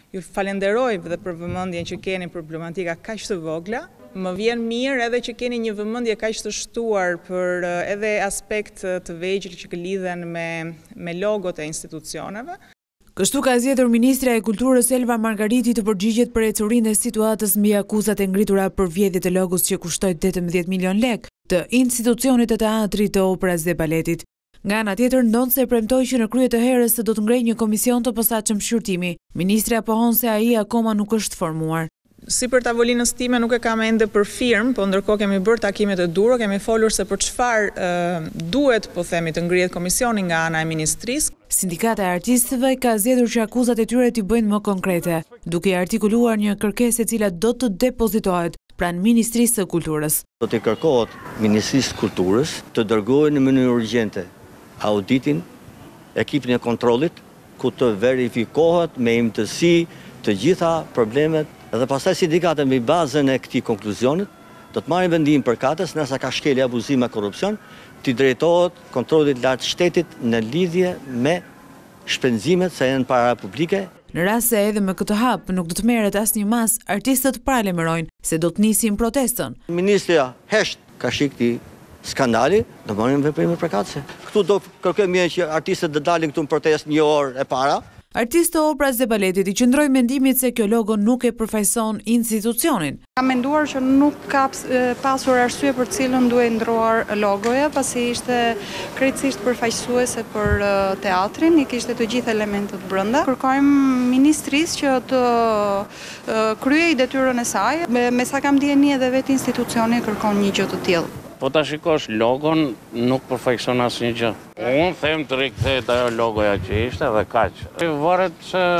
Ju falenderoj dhe për vëmendjen që keni për problematika kaq të vogla. Më vjen mirë edhe që keni një vëmendje kaq të shtuar për edhe aspekt të vegjël që lidhen me logot e institucioneve. Kështu ka zgjedhur Ministra e Kulturës Elva Margariti të përgjigjet për ecurinë e situatës mbi akuzat e ngritura për vjedhje të logus që kushtoi 18 milion lek të institucionit të teatrit, të operës dhe baletit. Nga ana tjetër, ndonse premtoi që në krye të herës do të ngrejë një komision të posaçëm shqyrtimi. Ministra pohon se ai akoma nuk është formuar. Si për tavolinës time nuk e kam ende për firmë, po ndërkohë kemi bërë takimet e dura, kemi folur se për çfarë duhet, po themi, të ngrihet komisioni nga ana e ministrisë. Sindikata e artistëve ka zgjedhur që akuzat e tyre t'i bëjnë më konkrete, duke artikuluar një kërkesë e cila do të depozitohet pranë Ministrisë së Kulturës. Do të kërkohet Ministrisë së Kulturës të dërgojë në mënyrë urgjente auditin, ekipin e kontrollit, ku të verifikohet me imtësi të gjitha problemet dhe pastaj sindikata mbi bazën e këtij konkluzionit do të marrin vendim përkatës nëse ka shkelje abuzim e korrupsion, të drejtohet kontrollit lartë shtetit në lidhje me shpenzimet që janë para publike. Në rast se edhe me këtë hap nuk do të merret asnjë mas, artistët paralajmërojnë se do të nisin protestën. Ministria hesht ka shikti skandali, do marrim veprime përkatëse. Këtu do kërkojmë që artistët të dalin këtu në protestë një orë e para. Artistë të operës dhe baletit i qëndrojnë mendimit se kjo logo nuk e përfaqëson institucionin. Kam menduar që nuk ka pasur arsye për cilën duhet ndruar logoja, pasi ishte krejtësisht përfaqësuese për teatrin, i kishte të gjithë elementët brenda. Kërkojmë ministrisë që të kryej detyrën e saj, me sa kam dieni edhe vetë institucioni kërkon një gjë të tillë. Po ta shikosh logon nuk përfaqëson asnjë gjë. Unë them të rikthehet ajo logoja që ishte dhe kaq. Varet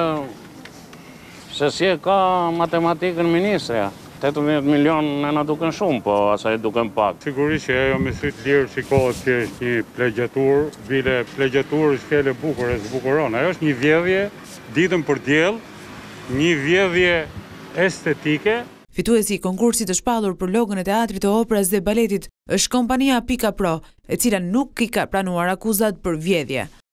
se si e ka matematikën ministrja. 18 milion në na duken shumë, po asaj duken pak. Sigurisht që ajo me sy të lirë shikohet që është një plegjatur, bile plegjatur është fjallë e bukur e zbukuron. Ajo është një vjedhje ditën për diell, një vjedhje estetike. Fituesi i konkursit të shpallur për logon e teatrit, të operës dhe baletit është kompania Pika Pro, e cila nuk i ka pranuar akuzat për vjedhje.